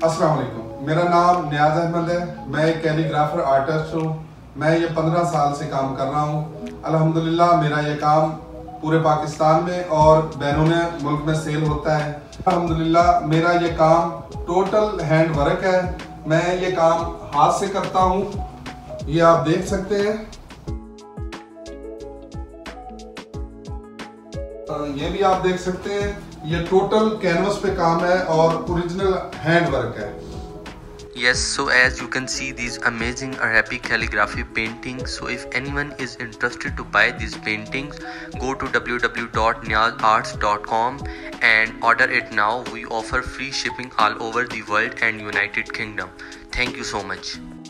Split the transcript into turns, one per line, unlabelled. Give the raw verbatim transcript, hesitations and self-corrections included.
अस्सलाम वालेकुम, मेरा नाम नियाज अहमद है। मैं एक कैलीग्राफर आर्टिस्ट हूँ। मैं ये पंद्रह साल से काम कर रहा हूँ। अल्हम्दुलिल्लाह मेरा ये काम पूरे पाकिस्तान में और बैरून मुल्क में सेल होता है। अल्हम्दुलिल्लाह मेरा ये काम टोटल हैंड वर्क है। मैं ये काम हाथ से करता हूँ। ये आप देख सकते हैं, ये भी आप देख सकते हैं। ये टोटल कैनवस पे काम है और ओरिजिनल हैंड वर्क है।
Yes, so as you can see these amazing Arabic calligraphy paintings. So if anyone is interested to buy these paintings, go to w w w dot niyaz arts dot com and order it now. We offer free shipping all over the world and United Kingdom. Thank you so much.